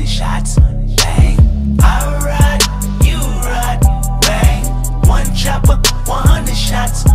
shots, bang. I ride, you ride, bang. One chopper, 100 shots,